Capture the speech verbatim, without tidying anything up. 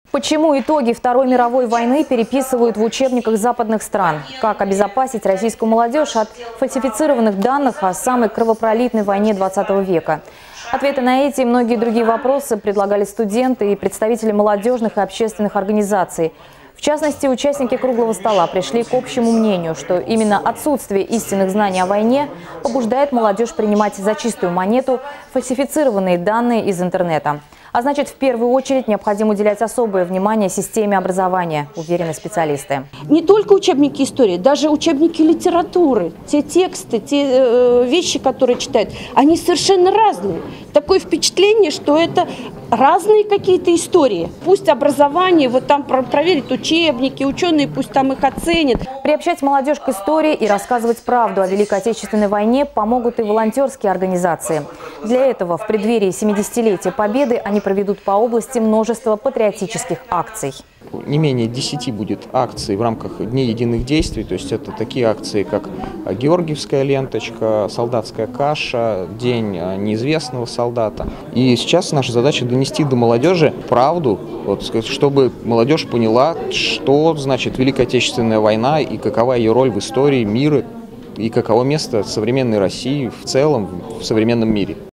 Почему итоги Второй мировой войны переписывают в учебниках западных стран? Как обезопасить российскую молодежь от фальсифицированных данных о самой кровопролитной войне двадцатого века? Ответы на эти и многие другие вопросы предлагали студенты и представители молодежных и общественных организаций. В частности, участники круглого стола пришли к общему мнению, что именно отсутствие истинных знаний о войне побуждает молодежь принимать за чистую монету фальсифицированные данные из интернета. А значит, в первую очередь необходимо уделять особое внимание системе образования, уверены специалисты. Не только учебники истории, даже учебники литературы, те тексты, те э, вещи, которые читают, они совершенно разные. Такое впечатление, что это разные какие-то истории. Пусть образование, вот там проверит учебники, ученые пусть там их оценят. Приобщать молодежь к истории и рассказывать правду о Великой Отечественной войне помогут и волонтерские организации. Для этого в преддверии семидесятилетия Победы они проведут по области множество патриотических акций. Не менее десяти будет акций в рамках Дней единых действий. То есть это такие акции, как Георгиевская ленточка, солдатская каша, День неизвестного солдата. И сейчас наша задача донести до молодежи правду, вот, чтобы молодежь поняла, что значит Великая Отечественная война и какова ее роль в истории мира, и каково место современной России в целом в современном мире.